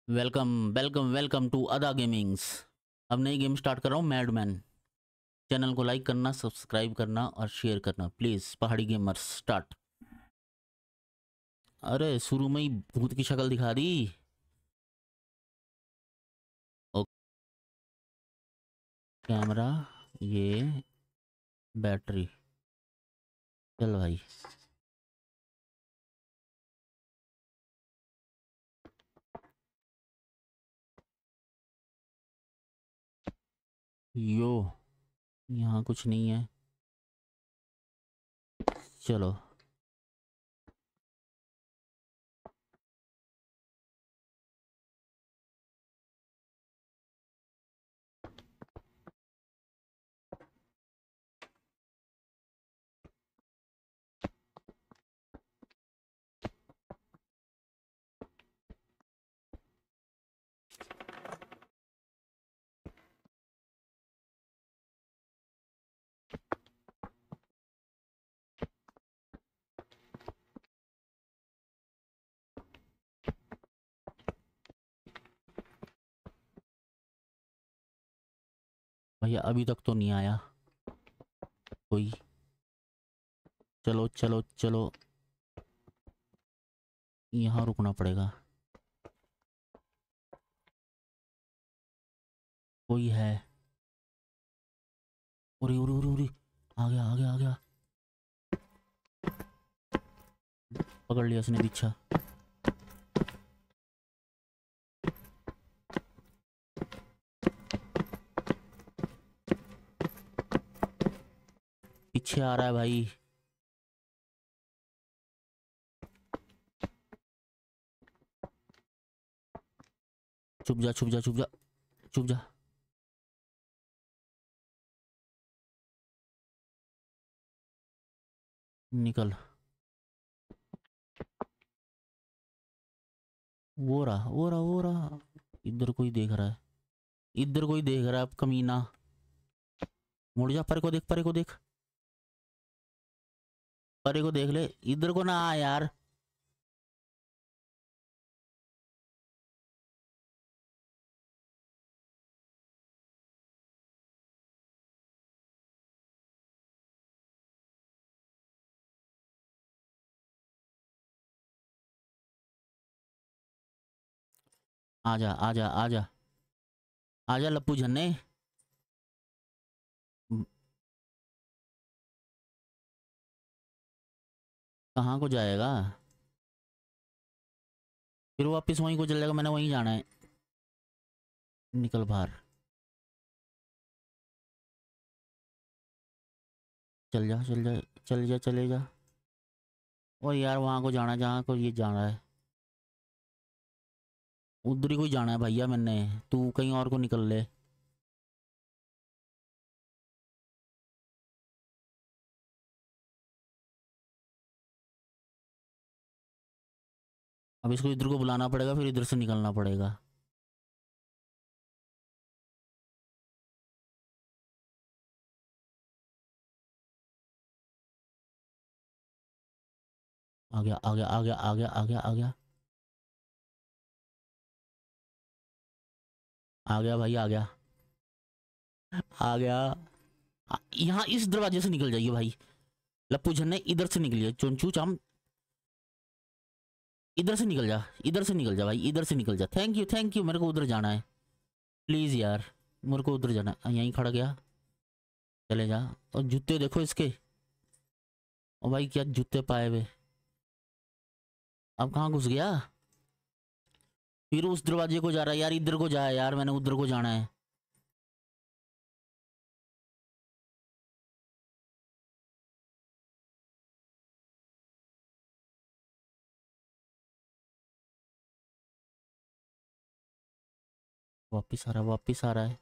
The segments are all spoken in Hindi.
Welcome welcome welcome to Ada gamings. अब नई गेम स्टार्ट कर रहा हूँ, मैडमैन। चैनल को लाइक करना, सब्सक्राइब करना और शेयर करना प्लीज़। पहाड़ी गेमर्स स्टार्ट। अरे शुरू में ही भूत की शक्ल दिखा दी। ओ, कैमरा, ये बैटरी। चल भाई। यो, यहाँ कुछ नहीं है। चलो। भैया अभी तक तो नहीं आया कोई। चलो चलो चलो, यहाँ रुकना पड़ेगा। कोई है। उरी उरी उरी उरी, आ गया आ गया आ गया। पकड़ लिया उसने पीछा। पीछे आ रहा है भाई। चुप जा चुप जा चुप जा चुप जा। निकल। वो रहा वो रहा वो रहा। इधर कोई देख रहा है, इधर कोई देख रहा है। अब कमीना, मुड़ जा। परे को देख, परे को देख, परे को देख ले। इधर को ना आ यार। आजा आजा आजा आजा लप्पू झन्ने। कहाँ को जाएगा? फिर वापस वहीं को चल जाएगा। मैंने वहीं जाना है। निकल बाहर। चल जा चल जा चल जा चले जा। और यार वहाँ को जाना है जहाँ को ये जाना है। उधर ही कोई जाना है भैया मैंने। तू कहीं और को निकल ले। अब इसको इधर को बुलाना पड़ेगा, फिर इधर से निकलना पड़ेगा। आ गया आ गया आ गया आ गया आ गया आ गया आ गया भाई, आ गया आ गया। यहाँ इस दरवाजे से निकल जाइए भाई। लप्पू झन्ने इधर से निकलिए। चुनचू चाम, इधर से निकल जा, इधर से निकल जा भाई, इधर से निकल जा। Thank you thank you. मेरे को उधर जाना है प्लीज यार। मेरे को उधर जाना है। यहीं खड़ा गया। चले जा। और जूते देखो इसके। और भाई क्या जूते पाए हुए। अब कहाँ घुस गया? फिर उस दरवाजे को जा रहा है यार। इधर को जाए यार, मैंने उधर को जाना है। वापिस आ रहा है, वापिस आ रहा है।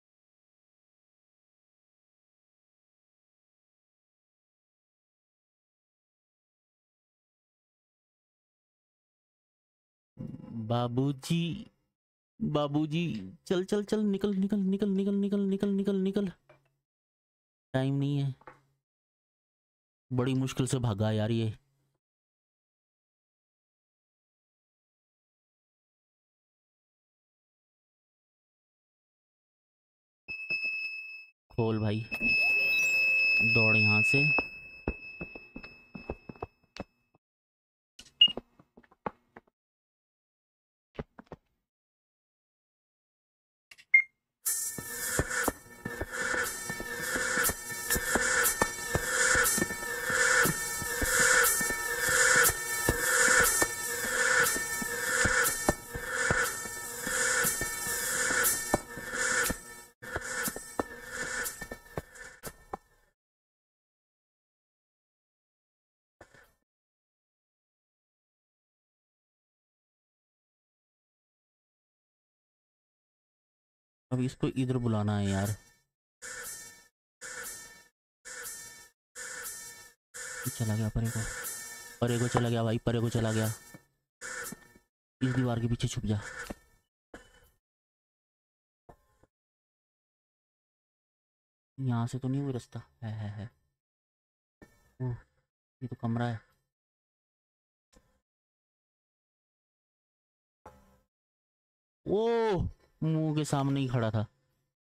बाबूजी, बाबूजी। चल चल चल, निकल निकल निकल निकल निकल निकल निकल निकल। टाइम नहीं है। बड़ी मुश्किल से भागा यार ये। खोल भाई, दौड़ यहाँ से। अब इसको इधर बुलाना है यार। चला गया परे को, परे को चला गया भाई, परे को चला गया। इस दीवार के पीछे छुप जा। यहाँ से तो नहीं हुई रास्ता, है। ओह, ये तो कमरा है। ओह, मुंह के सामने ही खड़ा था।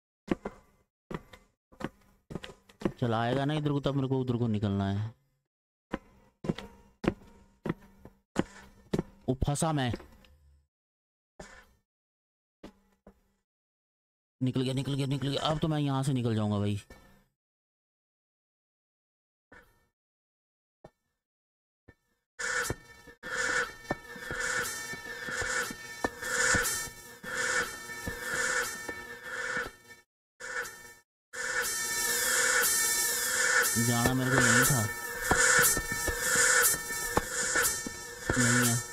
चल आएगा ना इधर को, तब मेरे को उधर को निकलना है। वो फंसा मैं। निकल गया, निकल गया, निकल गया। अब तो मैं यहाँ से निकल जाऊंगा भाई। जाना मेरे को यहीं था। नहीं है,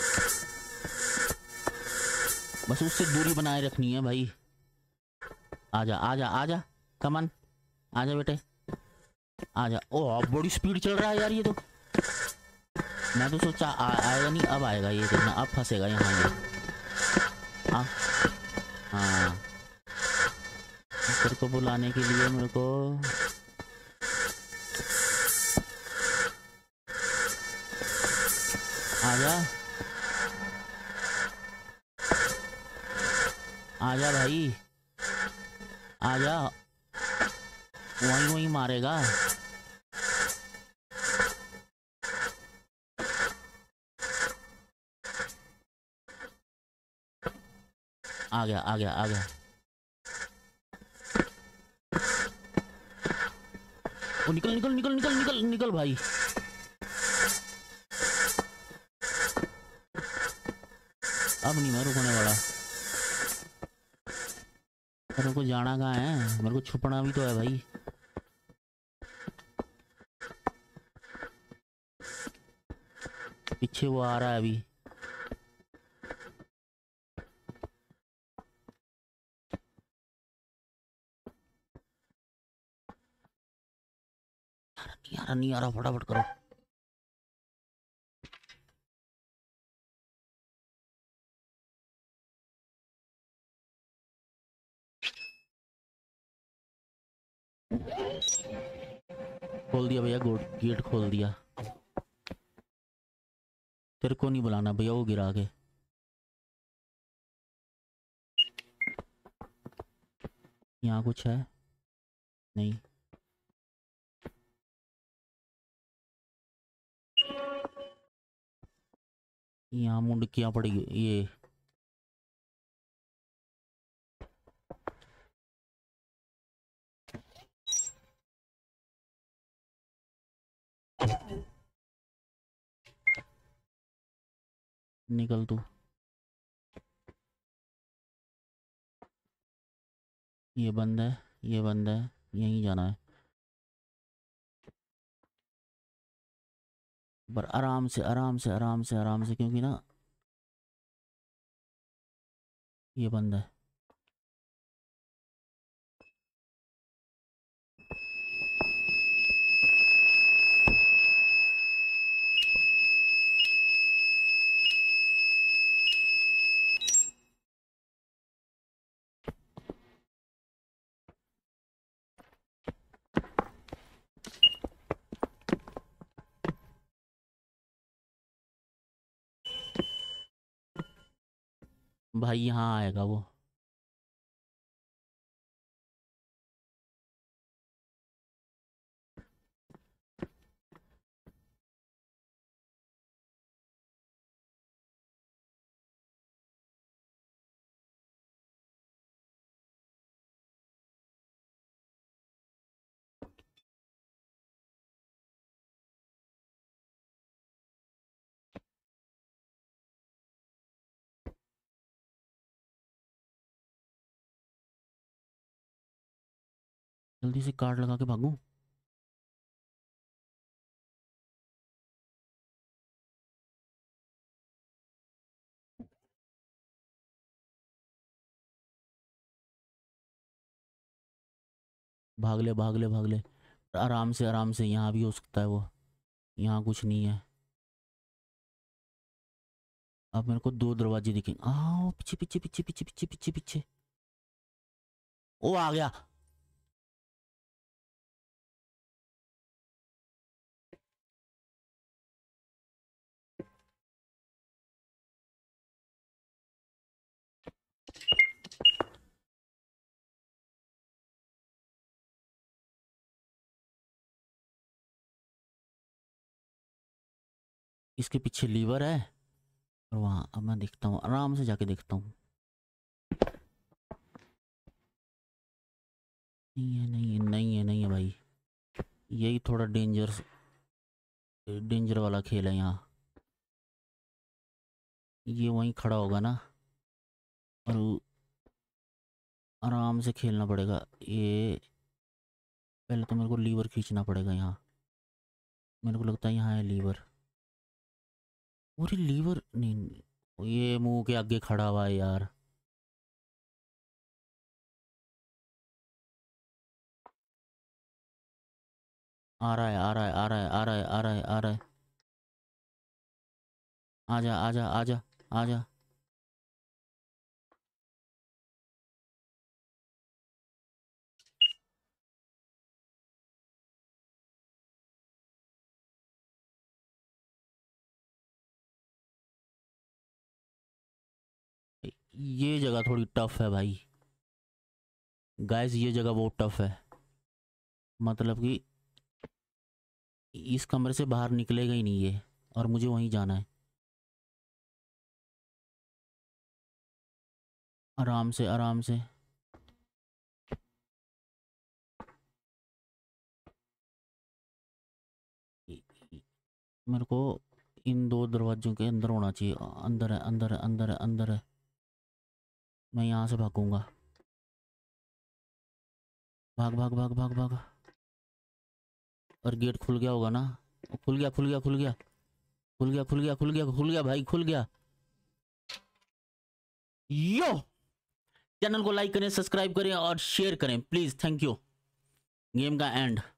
बस उससे दूरी बनाए रखनी है भाई। आजा आजा आजा, कमन, आजा बेटे, आजा। ओह, बड़ी स्पीड चल रहा है यार ये तो। मैं तो सोचा आएगा नहीं, अब आएगा ये देखना, अब फंसेगा यहाँ ये। हाँ हाँ, तेरे को बुलाने के लिए मेरे को। आजा आजा भाई, आजा। वहीं वहीं मारेगा। आ गया आ गया आ गया। ओ निकल निकल निकल निकल निकल निकल भाई। अब नहीं मैं रुकने वाला। मेरे को जाना कहाँ है, मेरे को छुपना भी तो है भाई। पीछे वो आ रहा है अभी। नहीं आ रहा, फटाफट करो। खोल दिया भैया, गेट खोल दिया। तेरे को नहीं बुलाना भैया, वो गिरा के। यहाँ कुछ है नहीं। यहाँ मुंडकियाँ पड़ी ये। निकल तू। ये बंद है, ये बंद है, यहीं जाना है। पर आराम से आराम से आराम से आराम से, क्योंकि ना ये बंद है। भाई यहाँ आएगा वो। जल्दी से कार्ड लगा के भागूं। भाग ले भाग ले भाग ले, आराम से आराम से। यहाँ भी हो सकता है वो, यहाँ कुछ नहीं है। अब मेरे को दो दरवाजे दिखेंगे। आओ पीछे पीछे पीछे पीछे पीछे पीछे पीछे। ओ आ गया। इसके पीछे लीवर है और वहाँ। अब मैं देखता हूँ, आराम से जाके देखता हूँ। नहीं है नहीं है नहीं है नहीं है भाई। यही थोड़ा डेंजर वाला खेल है यहाँ। ये वहीं खड़ा होगा ना, और आराम से खेलना पड़ेगा ये। पहले तो मेरे को लीवर खींचना पड़ेगा यहाँ। मेरे को लगता है यहाँ है लीवर। और लीवर नहीं, ये मुंह के आगे खड़ा हुआ है यार। आ रहा है आ रहा है आ रहा है आ रहा है आ रहा है आ रहा है। आजा आजा आजा आजा। ये जगह थोड़ी टफ है भाई। गाइस ये जगह बहुत टफ है। मतलब कि इस कमरे से बाहर निकलेगा ही नहीं ये, और मुझे वहीं जाना है। आराम से आराम से। मेरे को इन दो दरवाजों के अंदर होना चाहिए। अंदर है अंदर है अंदर है अंदर है। मैं यहाँ से भागूंगा। भाग भाग भाग भाग भाग। और गेट खुल गया होगा ना। खुल गया खुल गया खुल गया खुल गया खुल गया खुल गया खुल गया भाई खुल गया। यो, चैनल को लाइक करें, सब्सक्राइब करें और शेयर करें प्लीज। Thank you. गेम का एंड।